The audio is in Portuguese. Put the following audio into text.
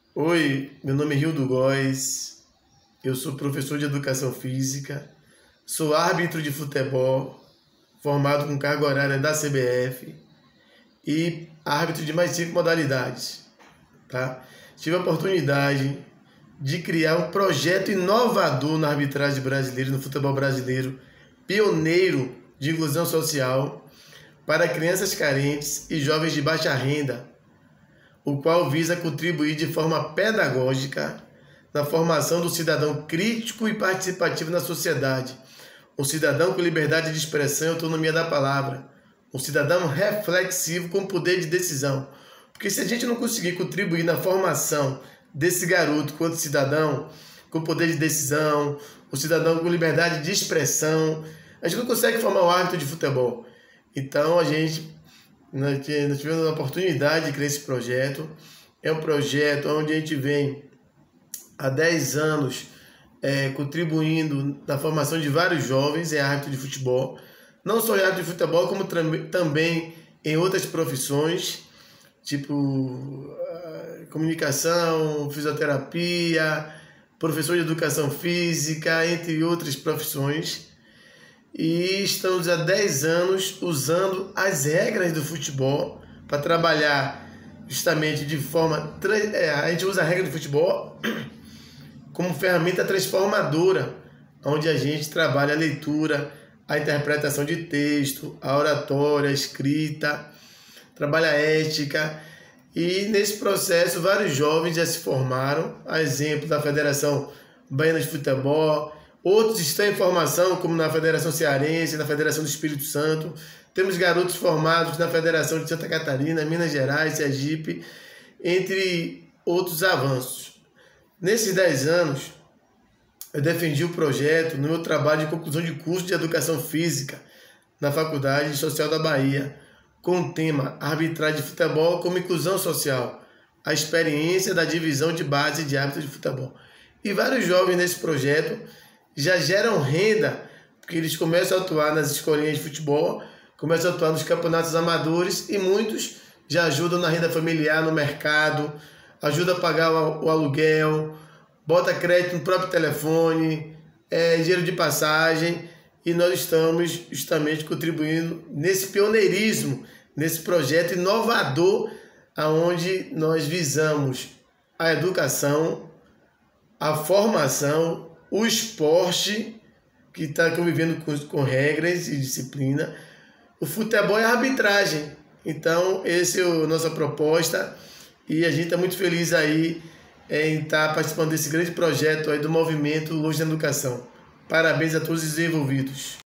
Oi, meu nome é Rildo Góes, eu sou professor de Educação Física, sou árbitro de futebol, formado com carga horária da CBF e árbitro de mais 5 modalidades. Tá? Tive a oportunidade de criar um projeto inovador na arbitragem brasileira, no futebol brasileiro, pioneiro de inclusão social para crianças carentes e jovens de baixa renda, o qual visa contribuir de forma pedagógica na formação do cidadão crítico e participativo na sociedade, um cidadão com liberdade de expressão e autonomia da palavra, um cidadão reflexivo com poder de decisão. Porque se a gente não conseguir contribuir na formação desse garoto quanto cidadão com poder de decisão, um cidadão com liberdade de expressão, a gente não consegue formar o árbitro de futebol. Então nós tivemos a oportunidade de criar esse projeto. É um projeto onde a gente vem há 10 anos contribuindo na formação de vários jovens em árbitro de futebol. Não só em árbitro de futebol, como também em outras profissões, tipo comunicação, fisioterapia, professor de educação física, entre outras profissões. E estamos há 10 anos usando as regras do futebol para trabalhar justamente de forma... A gente usa a regra do futebol como ferramenta transformadora, onde a gente trabalha a leitura, a interpretação de texto, a oratória, a escrita, trabalha a ética. E nesse processo vários jovens já se formaram, a exemplo da Federação Baiana de Futebol. Outros estão em formação, como na Federação Cearense, na Federação do Espírito Santo. Temos garotos formados na Federação de Santa Catarina, Minas Gerais, Sergipe, entre outros avanços. Nesses 10 anos, eu defendi o projeto no meu trabalho de conclusão de curso de Educação Física na Faculdade Social da Bahia, com o tema Arbitragem de Futebol como Inclusão Social, a experiência da divisão de base de árbitros de futebol. E vários jovens nesse projeto já geram renda, porque eles começam a atuar nas escolinhas de futebol, começam a atuar nos campeonatos amadores e muitos já ajudam na renda familiar, no mercado, ajudam a pagar o aluguel, bota crédito no próprio telefone, dinheiro de passagem, e nós estamos justamente contribuindo nesse pioneirismo, nesse projeto inovador, onde nós visamos a educação, a formação, o esporte, que está convivendo com regras e disciplina, o futebol e a arbitragem. Então, essa é a nossa proposta e a gente está muito feliz aí em estar participando desse grande projeto aí do movimento Luz na Educação. Parabéns a todos os envolvidos.